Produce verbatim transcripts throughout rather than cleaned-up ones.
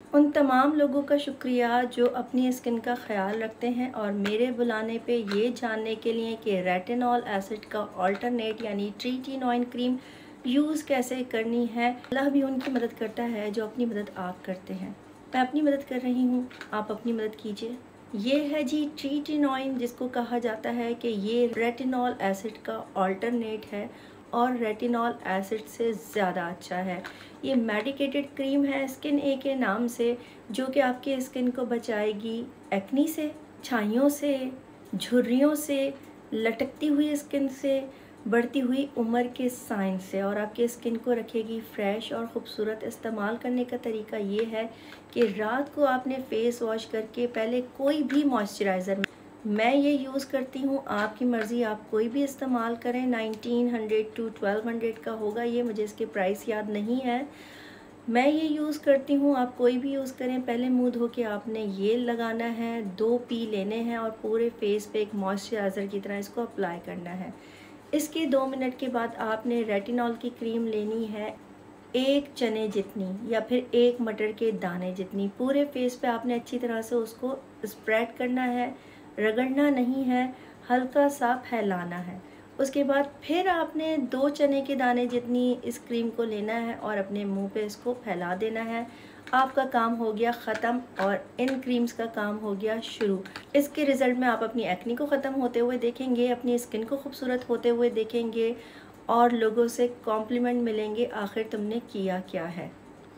उन तमाम लोगों का शुक्रिया जो अपनी स्किन का ख्याल रखते हैं और मेरे बुलाने पे ये जानने के लिए कि रेटिनॉल एसिड का अल्टरनेट यानी ट्रीटिनोइन क्रीम यूज़ कैसे करनी है। अल्लाह भी उनकी मदद करता है जो अपनी मदद आप करते हैं। मैं अपनी मदद कर रही हूँ, आप अपनी मदद कीजिए। ये है जी ट्रीटिनोइन, जिसको कहा जाता है कि ये रेटिनॉल एसिड का अल्टरनेट है और रेटिनॉल एसिड से ज़्यादा अच्छा है। ये मेडिकेटेड क्रीम है स्किन ए के नाम से, जो कि आपकी स्किन को बचाएगी एक्नी से, छाइयों से, झुर्रियों से, लटकती हुई स्किन से, बढ़ती हुई उम्र के साइन से, और आपके स्किन को रखेगी फ्रेश और ख़ूबसूरत। इस्तेमाल करने का तरीका ये है कि रात को आपने फेस वॉश करके पहले कोई भी मॉइस्चराइज़र, मैं ये यूज़ करती हूँ, आपकी मर्ज़ी आप कोई भी इस्तेमाल करें, nineteen hundred to twelve hundred का होगा ये, मुझे इसके प्राइस याद नहीं है। मैं ये यूज़ करती हूँ, आप कोई भी यूज़ करें। पहले मुंह धो के आपने ये लगाना है, दो पी लेने हैं और पूरे फेस पे एक मॉइस्चराइज़र की तरह इसको अप्लाई करना है। इसके दो मिनट के बाद आपने रेटिनॉल की क्रीम लेनी है, एक चने जितनी या फिर एक मटर के दाने जितनी। पूरे फेस पे आपने अच्छी तरह से उसको स्प्रेड करना है, रगड़ना नहीं है, हल्का सा फैलाना है। उसके बाद फिर आपने दो चने के दाने जितनी इस क्रीम को लेना है और अपने मुंह पे इसको फैला देना है। आपका काम हो गया ख़त्म और इन क्रीम्स का काम हो गया शुरू। इसके रिज़ल्ट में आप अपनी एक्नी को ख़त्म होते हुए देखेंगे, अपनी स्किन को खूबसूरत होते हुए देखेंगे और लोगों से कॉम्प्लीमेंट मिलेंगे, आखिर तुमने किया क्या है।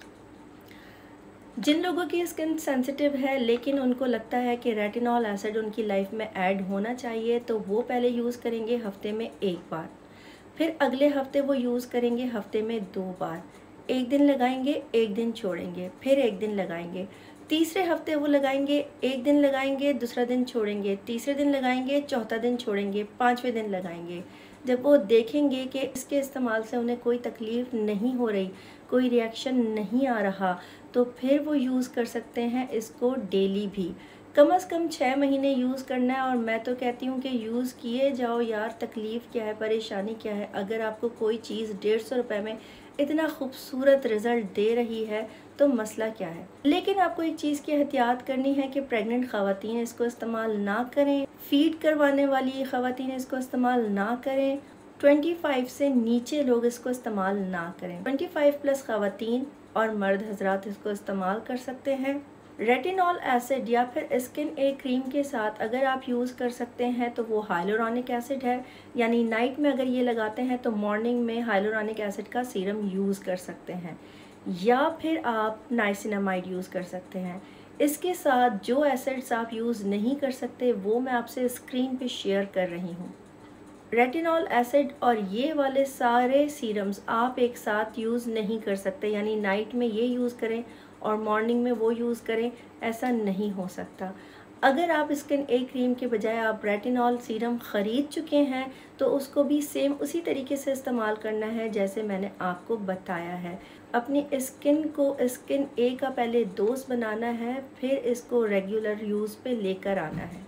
जिन लोगों की स्किन सेंसिटिव है लेकिन उनको लगता है कि रेटिनॉल एसिड उनकी लाइफ में ऐड होना चाहिए, तो वो पहले यूज़ करेंगे हफ्ते में एक बार, फिर अगले हफ्ते वो यूज़ करेंगे हफ्ते में दो बार। एक दिन लगाएंगे, एक दिन छोड़ेंगे, फिर एक दिन लगाएंगे। तीसरे हफ्ते वो लगाएंगे, एक दिन लगाएंगे, दूसरा दिन छोड़ेंगे, तीसरे दिन लगाएंगे, चौथा दिन छोड़ेंगे, पाँचवें दिन लगाएंगे। जब वो देखेंगे कि इसके इस्तेमाल से उन्हें कोई तकलीफ़ नहीं हो रही, कोई रिएक्शन नहीं आ रहा, तो फिर वो यूज़ कर सकते हैं इसको डेली भी। कम से कम छः महीने यूज़ करना है और मैं तो कहती हूँ कि यूज़ किए जाओ यार। तकलीफ़ क्या है, परेशानी क्या है? अगर आपको कोई चीज़ डेढ़ सौ रुपये में इतना खूबसूरत रिज़ल्ट दे रही है तो मसला क्या है। लेकिन आपको एक चीज़ की एहतियात करनी है कि प्रेग्नेंट ख़वातीन इसको इस्तेमाल ना करें, फ़ीड करवाने वाली ख़वातीन इसको इस्तेमाल ना करें, पच्चीस से नीचे लोग इसको इस्तेमाल ना करें। पच्चीस प्लस ख़वातीन और मर्द हजरात इसको इस्तेमाल कर सकते हैं। रेटिनॉल एसिड या फिर स्किन ए क्रीम के साथ अगर आप यूज़ कर सकते हैं तो वो हाइलोरॉनिक एसिड है, यानी नाइट में अगर ये लगाते हैं तो मॉर्निंग में हाइलोरॉनिक एसिड का सीरम यूज़ कर सकते हैं, या फिर आप नाइसिनामाइड यूज़ कर सकते हैं। इसके साथ जो एसिड्स आप यूज़ नहीं कर सकते वो मैं आपसे स्क्रीन पे शेयर कर रही हूँ। रेटिनॉल एसिड और ये वाले सारे सीरम्स आप एक साथ यूज़ नहीं कर सकते, यानी नाइट में ये यूज़ करें और मॉर्निंग में वो यूज़ करें, ऐसा नहीं हो सकता। अगर आप स्किन ए क्रीम के बजाय आप रेटिनॉल सीरम ख़रीद चुके हैं तो उसको भी सेम उसी तरीके से इस्तेमाल करना है जैसे मैंने आपको बताया है। अपनी स्किन को स्किन ए का पहले दोस्त बनाना है, फिर इसको रेगुलर यूज़ पे लेकर आना है।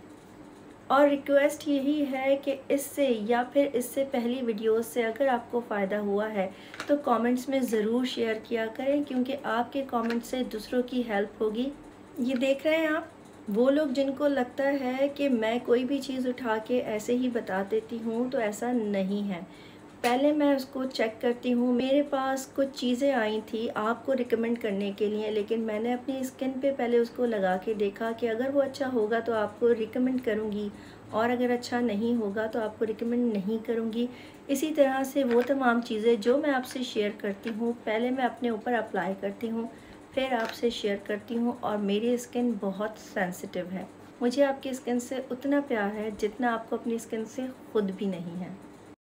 और रिक्वेस्ट यही है कि इससे या फिर इससे पहली वीडियोस से अगर आपको फ़ायदा हुआ है तो कमेंट्स में ज़रूर शेयर किया करें, क्योंकि आपके कमेंट से दूसरों की हेल्प होगी। ये देख रहे हैं आप, वो लोग जिनको लगता है कि मैं कोई भी चीज़ उठा के ऐसे ही बता देती हूँ, तो ऐसा नहीं है। पहले मैं उसको चेक करती हूँ। मेरे पास कुछ चीज़ें आई थी आपको रिकमेंड करने के लिए, लेकिन मैंने अपनी स्किन पे पहले उसको लगा के देखा कि अगर वो अच्छा होगा तो आपको रिकमेंड करूँगी, और अगर अच्छा नहीं होगा तो आपको रिकमेंड नहीं करूँगी। इसी तरह से वो तमाम चीज़ें जो मैं आपसे शेयर करती हूँ पहले मैं अपने ऊपर अप्लाई करती हूँ, फिर आपसे शेयर करती हूँ। और मेरी स्किन बहुत सेंसिटिव है, मुझे आपकी स्किन से उतना प्यार है जितना आपको अपनी स्किन से ख़ुद भी नहीं है।